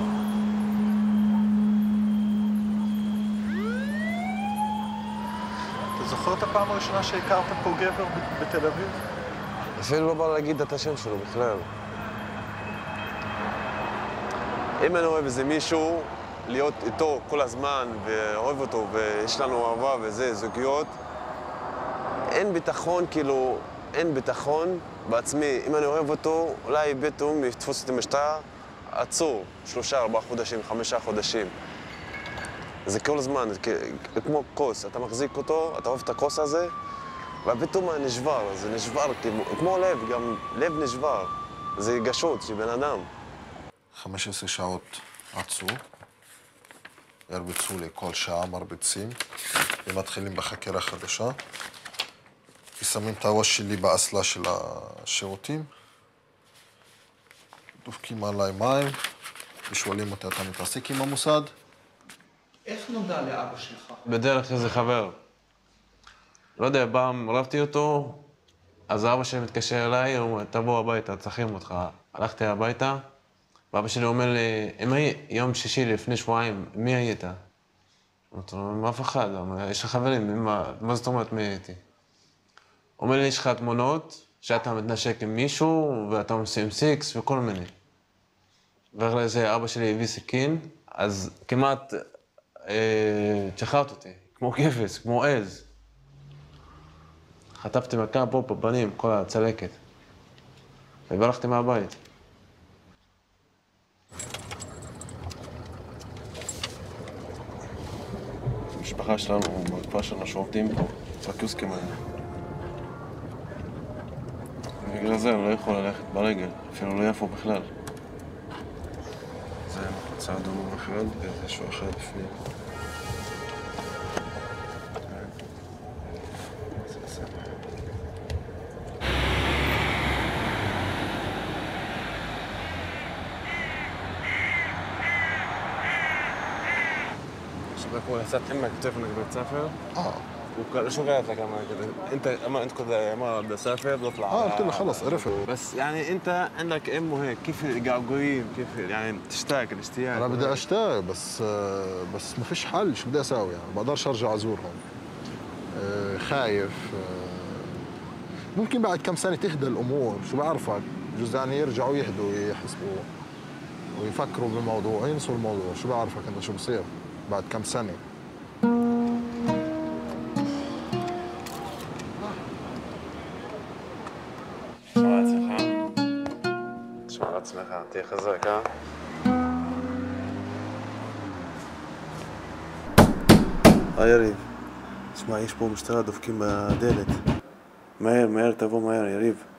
אתה זוכר את הפעם הראשונה שהכרת פה גבר בתל אביב? אפילו לא בא להגיד את השם שלו בכלל. אם אני אוהב איזה מישהו, להיות איתו כל הזמן ואוהב אותו ויש לנו אהבה וזה, זוגיות, אין ביטחון, כאילו, אין ביטחון בעצמי. אם אני אוהב אותו, אולי פתאום יתפוס אותי משטרה, עצור, 3, 4 חודשים, 5 חודשים. זה כל הזמן, זה כמו כוס, אתה מחזיק אותו, אתה אוהב את הכוס הזה, ופתאום נשבר, זה נשבר, כמו לב, גם לב נשבר. זה גשות של בן אדם. 15 שעות עצור, הרביצו לי כל שעה מרביצים, ומתחילים בחקירה חדשה. שמים את הראש שלי באסלה של השירותים, דופקים עליי מים, ושואלים אותי, אתה מתעסק עם המוסד? איך נודע לאבא שלך? בדרך איזה חבר. לא יודע, פעם רבתי אותו, אז אבא שלי מתקשר אליי, הוא אומר, תבוא הביתה, צריכים אותך. הלכתי הביתה, ואבא שלי אומר לי, יום שישי לפני שבועיים, מי היית? אמרתי לו, עם אף אחד, יש לך חברים, מה זאת אומרת מי הייתי? הוא אומר לי, יש לך תמונות שאתה מתנשק עם מישהו, ואתה עושים סיקס וכל מיני. ואחרי זה אבא שלי הביא סכין, אז כמעט צ'חרת אותי, כמו כבש, כמו עז. חטפתי מכה פה בפנים, כל הצלקת. וברחתי מהבית. המשפחה שלנו, בכפר שלנו שעובדים פה, בקיוסקים האלה. בגלל זה אני לא יכול ללכת ברגל, אפילו לא יפו בכלל. זה צעד דומם אחד ואיזשהו אחר בפנים. הוא יצאתם מהכתב בבית ספר? شو قالت لك اما كده؟ انت اما انت كنت اما بدي اسافر بطلع قلت له خلص عرفت. بس يعني انت عندك ام وهيك كيف قاعدين كيف يعني تشتاق الاشتياق؟ انا بدي اشتاق بس ما فيش حل، شو بدي اساوي يعني؟ ما بقدرش ارجع ازورهم. خايف. ممكن بعد كم سنه تهدى الامور، شو بعرفك؟ بجوز يعني يرجعوا يهدوا ويحسبوا ويفكروا بالموضوع وينسوا الموضوع، شو بعرفك انت شو بصير بعد كم سنه. עצמך, תהיה חזק, אה? יריב, תשמע, יש פה משטרה דופקים בדלת. מהר, תבוא מהר, יריב.